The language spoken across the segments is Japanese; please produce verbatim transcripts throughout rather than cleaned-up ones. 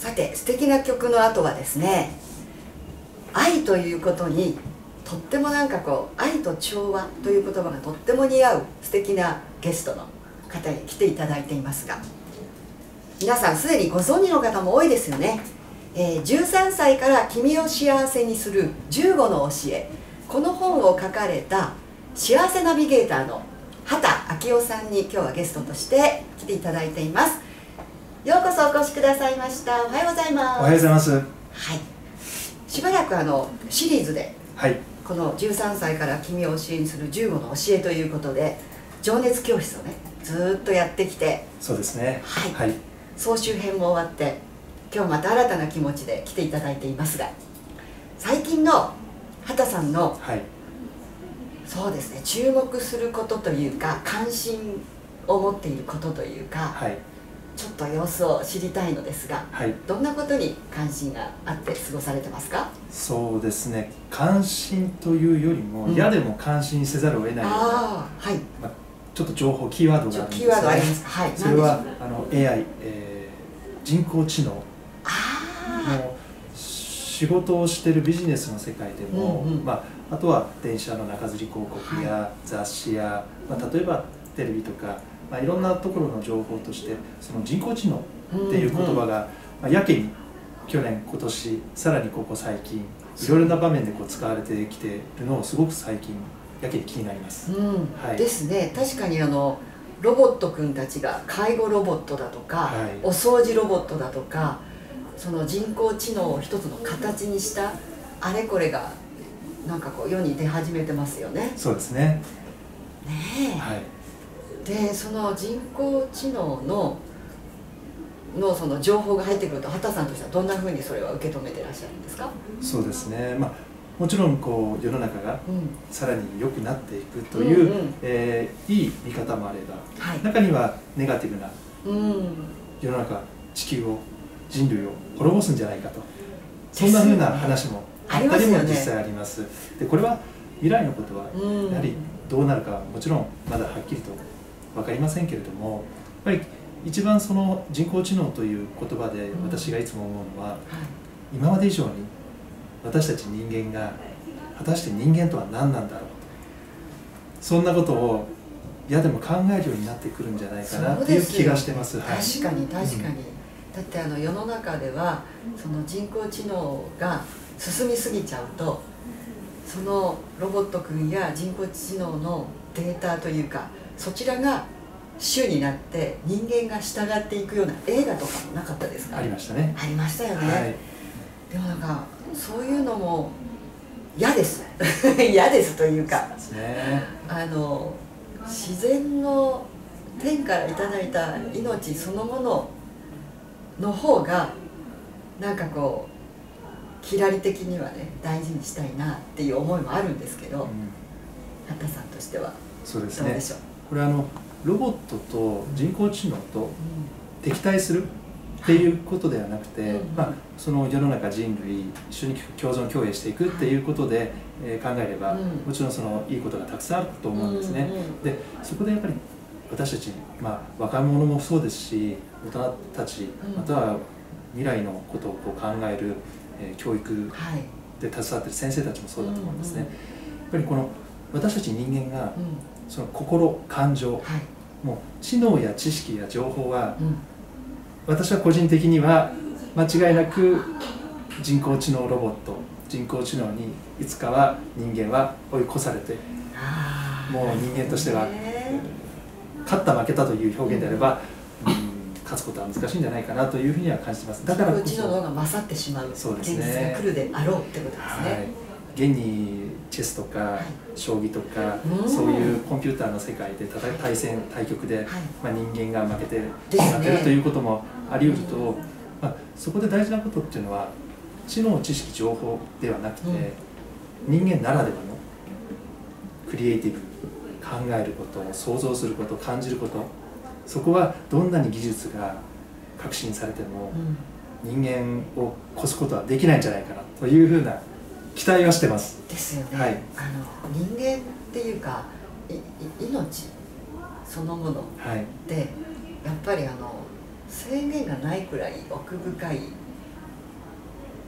さて素敵な曲の後はですね、愛ということにとってもなんかこう愛と調和という言葉がとっても似合う素敵なゲストの方に来ていただいていますが、皆さんすでにご存知の方も多いですよね。えー、じゅうさんさいから君を幸せにするじゅうごの教え、この本を書かれた幸せナビゲーターの畑明夫さんに今日はゲストとして来ていただいています。ようこそお越しくださいました。おはようございます。 おはようございます。はい、 しばらくあのシリーズで、 はい、 このじゅうさんさいから君を教えにするじゅうごの教えということで情熱教室をねずーっとやってきて、 そうですね、 はい、 はい、 総集編も終わって今日また新たな気持ちで来ていただいていますが、最近の畑さんの、 はい、 そうですね、注目することというか関心を持っていることというか、はい、ちょっと様子を知りたいのですが、はい、どんなことに関心があって過ごされてますか？ そうですね、関心というよりも、うん、嫌でも関心せざるを得ないような、あ、はい、まあ、ちょっと情報キーワードがあるんですね。 キーワードありますか？はい、 それはあの エーアイ、えー、人工知能。あの仕事をしているビジネスの世界でも、うんうん、まあ、あとは電車の中吊り広告や、はい、雑誌や、まあ、例えばテレビとか、まあ、いろんなところの情報としてその人工知能っていう言葉が、うんうん、まあ、やけに去年今年さらにここ最近いろいろな場面でこう使われてきているのをすごく最近やけに気になります。うん、 はい、ですね。確かにあのロボットくんたちが介護ロボットだとか、はい、お掃除ロボットだとか、その人工知能を一つの形にしたあれこれがなんかこう世に出始めてますよね。 そうですね。 ねえ、はい、でその人工知能ののその情報が入ってくると畑さんとしてはどんなふうにそれは受け止めてらっしゃるんですか？ そうですね、まあ、もちろんこう世の中がさらに良くなっていくという、うんうん、えー、いい見方もあれば、はい、中にはネガティブな、うん、世の中地球を人類を滅ぼすんじゃないかと、そんなふうな話もあったりも実際あります。でこれは未来のことはやはりどうなるかはもちろんまだはっきりと分かりませんけれども、やっぱり一番その人工知能という言葉で私がいつも思うのは、うん、今まで以上に私たち人間が果たして人間とは何なんだろうと、そんなことを嫌でも考えるようになってくるんじゃないかなっていう気がしてます。 はい、確かに確かに、うん、だってあの世の中ではその人工知能が進みすぎちゃうと、そのロボット君や人工知能のデータというかそちらが主になって人間が従っていくような映画とかもなかったですか？ ありましたね。 ありましたよね。はい、でもなんかそういうのも嫌です嫌ですというか、そうですね、あの自然の天からいただいた命そのものの方がなんかこうきらり的にはね大事にしたいなっていう思いもあるんですけど、うん、畑さんとしてはどうでしょう？そうですね、 これはあのロボットと人工知能と敵対するっていうことではなくて、うん、まあ、その世の中人類一緒に共存共栄していくっていうことで、えー、考えれば、うん、もちろんそのいいことがたくさんあると思うんですね。うんうん、でそこでやっぱり私たち、まあ、若者もそうですし大人たち、または未来のことをこう考える、えー、教育で携わっている先生たちもそうだと思うんですね。やっぱりこの私たち人間が、その心、感情、はい、もう知能や知識や情報は、うん、私は個人的には間違いなく人工知能ロボット、人工知能にいつかは人間は追い越されて、もう人間としては勝った負けたという表現であれば、うんうん、勝つことは難しいんじゃないかなというふうには感じてます。 だから人工知能の方が勝ってしまう現実が来るであろうってことですね。はい、 現にチェスとか将棋とか、そういうコンピューターの世界で対戦対局で、まあ、人間が負けてしまっているということもあり得ると、まあ、そこで大事なことっていうのは知能、知識、情報ではなくて、人間ならではのクリエイティブ、考えること、想像すること、感じること、そこはどんなに技術が革新されても人間を越すことはできないんじゃないかなというふうな期待はしてます。 ですよね。はい、あの人間っていうかい命そのもので、はい、やっぱりあの制限がないくらい奥深い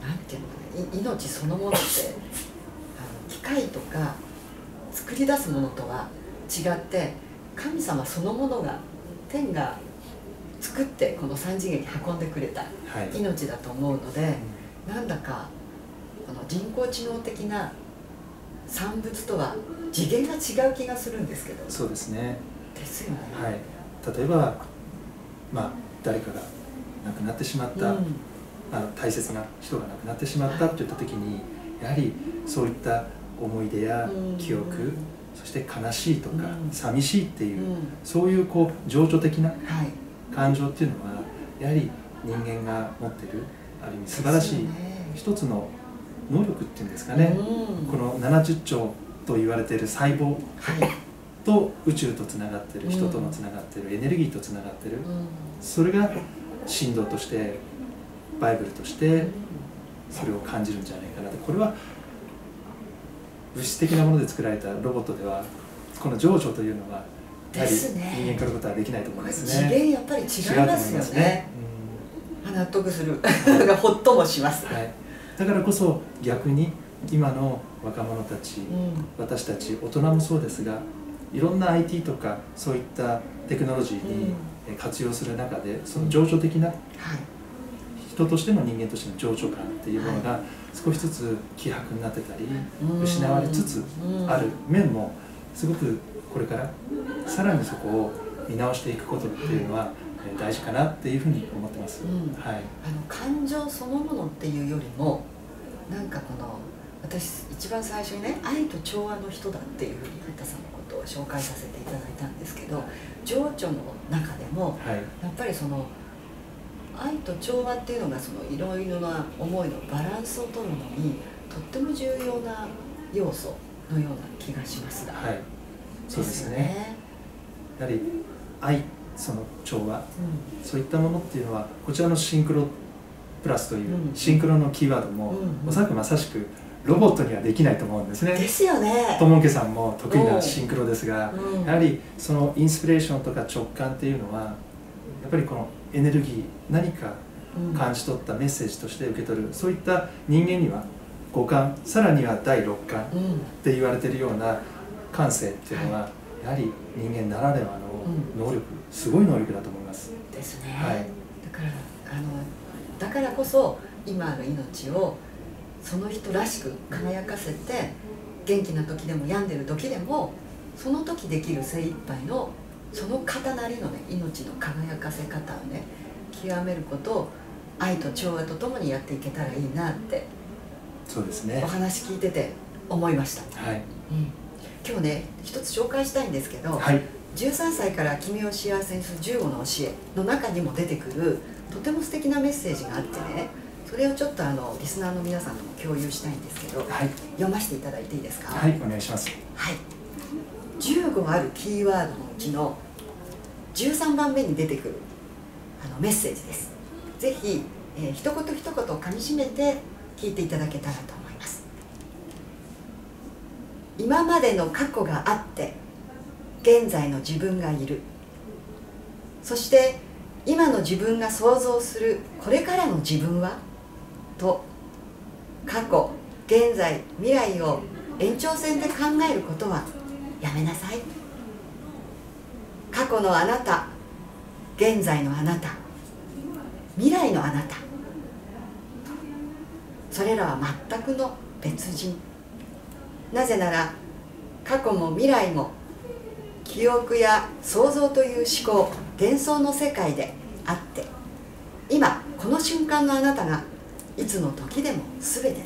なんていうのかな、い命そのものってあの機械とか作り出すものとは違って、神様そのものが、天が作ってこの三次元に運んでくれた命だと思うので、はい、なんだかこの人工知能的な産物とは次元が違う気がするんですけど。 そうですね。 ですよね。 はい、例えば、まあ、誰かが亡くなってしまった、うん、あの大切な人が亡くなってしまったといった時に、やはりそういった思い出や記憶、うん、そして悲しいとか、うん、寂しいっていう、うん、そういうこう情緒的な感情っていうのは、やはり人間が持っているある意味素晴らしい一つの能力っていうんですかね、うん、このななじゅっちょうと言われている細胞と宇宙とつながっている、人とのつながっている、エネルギーとつながっている、それが神道としてバイブルとしてそれを感じるんじゃないかなと。これは物質的なもので作られたロボットではこの情緒というのはやはり人間からることはできないと思いますね。 次元やっぱり違いますよね。うん、納得するほっともします、 はい、だからこそ逆に今の若者たち、うん、私たち大人もそうですが、いろんな アイティー とかそういったテクノロジーに活用する中で、その情緒的な、はい、人としての人間としての情緒感っていうものが少しずつ希薄になってたり、失われつつある面もすごくこれからさらにそこを見直していくことっていうのは大事かなっていうふうに思ってます。うん、はい、 あの感情そのものっていうよりも、なんかこの私一番最初にね、愛と調和の人だっていうふうに有田さんのことを紹介させていただいたんですけど、情緒の中でも、はい、やっぱりその愛と調和っていうのがそのいろいろな思いのバランスを取るのにとっても重要な要素のような気がしますが、 はい、そうですね。やはり愛、その調和、うん、そういったものっていうのはこちらのシンクロプラスというシンクロのキーワードも、うんうん、おそらくまさしくロボットにはできないと思うんですね。 ですよね。 友家さんも得意なシンクロですが、うん、やはりそのインスピレーションとか直感っていうのはやっぱりこのエネルギー、何か感じ取ったメッセージとして受け取る、うん、そういった人間には五感、さらには第六感って言われているような感性っていうのは、はい、やはり人間ならではの能力、うん、すごい能力だと思います。 ですね。はい、だからあのだからこそ今ある命をその人らしく輝かせて、元気な時でも病んでる時でもその時できる精一杯のその方なりのね、命の輝かせ方をね極めることを愛と調和とともにやっていけたらいいなって、 そうですね、 お話聞いてて思いました。 はい、 うん、今日ね一つ紹介したいんですけど、はい、じゅうさんさいから君を幸せにするじゅうごの教えの中にも出てくるとても素敵なメッセージがあってね、それをちょっとあのリスナーの皆さんとも共有したいんですけど、はい、読ませていただいていいですか。 はい、お願いします。 はい、じゅうごあるキーワードのうちのじゅうさんばんめに出てくるあのメッセージです。ぜひ、えー、一言一言かみしめて聞いていただけたらと思います。今までの過去があって現在の自分がいる。そして今の自分が想像するこれからの自分はと、過去、現在、未来を延長線で考えることはやめなさい。過去のあなた、現在のあなた、未来のあなた、それらは全くの別人。なぜなら過去も未来も記憶や想像という思考、幻想の世界であって、今この瞬間のあなたがいつの時でも全てだから。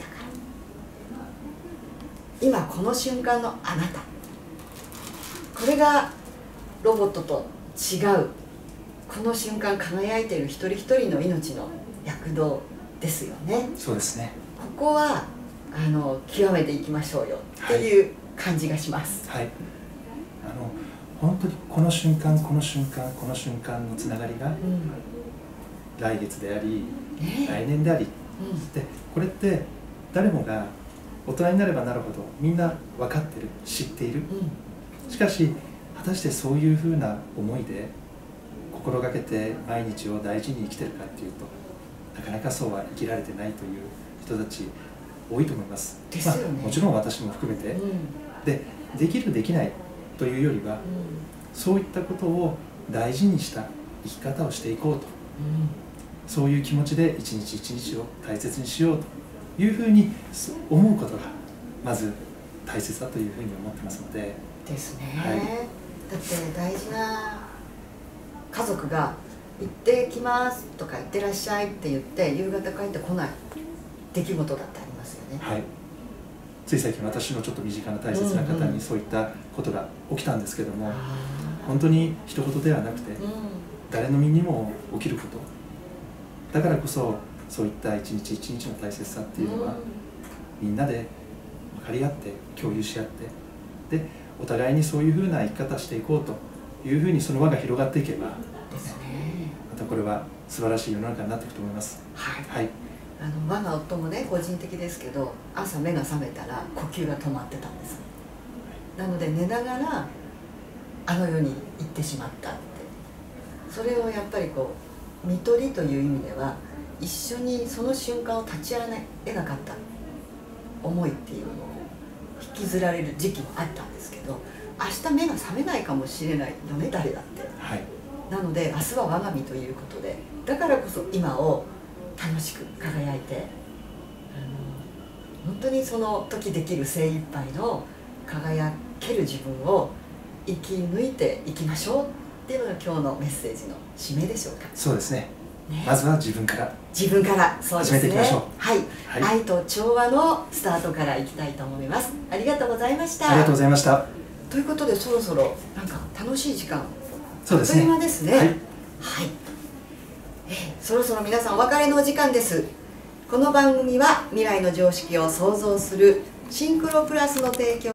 今この瞬間のあなた、これがロボットと違う、この瞬間輝いている一人一人の命の躍動ですよね。 そうですね。 ここはあの極めていきましょうよっていう感じがします。 はい、はい、あの本当にこの瞬間この瞬間この瞬間のつながりが、うん、来月であり、ね、来年であり、うん、でこれって誰もが大人になればなるほどみんな分かってる、知っている、うん、しかし果たしてそういうふうな思いで心がけて毎日を大事に生きてるかっていうと、なかなかそうは生きられてないという人たち多いと思います。 ですよね。 まあ、もちろん私も含めて、 うん、 でできるできないというよりは、うん、そういったことを大事にした生き方をしていこうと、うん、そういう気持ちで一日一日を大切にしようというふうに思うことがまず大切だというふうに思ってますので。 ですね、 はい、 だって大事な家族が「行ってきます」とか「行ってらっしゃい」って言って夕方帰ってこない出来事だってありますよね。 はい、つい最近私のちょっと身近な大切な方にそういったことが起きたんですけども、うんうん、本当に一言ではなくて、うん、誰の身にも起きることだからこそ、そういった一日一日の大切さっていうのは、うん、みんなで分かり合って共有し合って、でお互いにそういうふうな生き方していこうというふうにその輪が広がっていけばですね、またこれは素晴らしい世の中になっていくと思います。 はい、 はい、 あの我が夫もね個人的ですけど、朝目が覚めたら呼吸が止まってたんです。なので寝ながらあの世に行ってしまったって、それをやっぱりこう看取りという意味では一緒にその瞬間を立ち会えなかった思いっていうのを引きずられる時期もあったんですけど、明日目が覚めないかもしれないよね誰だって、はい、なので明日は我が身ということで、だからこそ今を楽しく輝いて、あの本当にその時できる精一杯の輝ける自分を生き抜いていきましょうっていうのが今日のメッセージの締めでしょうか。 そうですね、ね、まずは自分から自分からそうですね、 始めていきましょう。 はい、はい、愛と調和のスタートからいきたいと思います。ありがとうございました。 ありがとうございました。 ということでそろそろなんか楽しい時間、 そうですね、 あっという間ですね。はい、はい、えー、そろそろ皆さんお別れのお時間です。この番組は未来の常識を創造するシンクロプラスの提供